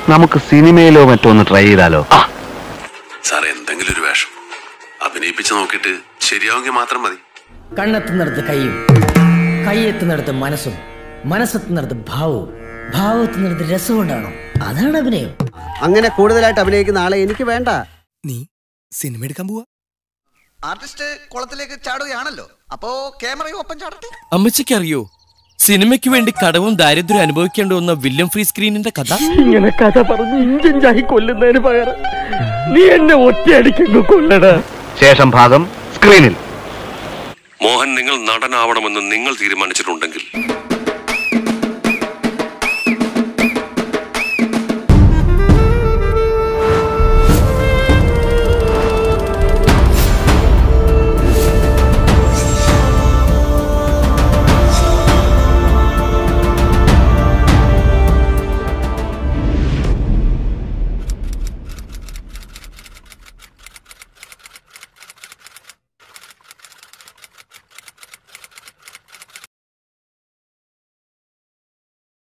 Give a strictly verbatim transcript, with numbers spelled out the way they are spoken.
നമുക്ക് സിനിമയിലോ മറ്റോ ഒന്ന് ട്രൈ ചെയ്താലോ? സാർ എന്തെങ്കിലും ഒരു വേഷം അഭിനയിപ്പിച്ച് നോക്കിയിട്ട് ശരിയാവുമെങ്കിൽ മാത്രം മതി. കണ്ണെത്തുന്നിടത്ത് കൈയും, കൈയെത്തുന്നിടത്ത് മനസ്സും, മനസ്സെത്തുന്നിടത്ത് ഭാവവും, ഭാവത്തുന്നിടത്ത് രസം ഉണ്ടാണോ? അതാണ് അഭിനയം. അങ്ങനെ കൂടുതലായിട്ട് അഭിനയിക്കുന്ന ആളെ എനിക്ക് വേണ്ട. നീ സിനിമ എടുക്കാൻ പോവാ? ആർട്ടിസ്റ്റ് കുളത്തിലേക്ക് ചാടുകയാണല്ലോ, അപ്പോ ക്യാമറയും ഒപ്പം ചാടട്ടെ. അമ്മച്ചിക്ക് അറിയോ സിനിമയ്ക്ക് വേണ്ടി കടവും ദാരിദ്ര്യം അനുഭവിക്കേണ്ടി വന്ന വില്യം ഫ്രീ സ്ക്രീനിന്റെ കഥ? ഇങ്ങനെ കഥ പറഞ്ഞ് ഇഞ്ചിഞ്ചായി കൊല്ലുന്നതിന് പകരം നീ എന്നെ ഒറ്റയടിക്കുന്നു കൊല്ലട. ശേഷം ഭാഗം സ്ക്രീനിൽ. മോഹൻ നിങ്ങൾ നടനാവണമെന്ന് നിങ്ങൾ തീരുമാനിച്ചിട്ടുണ്ടെങ്കിൽ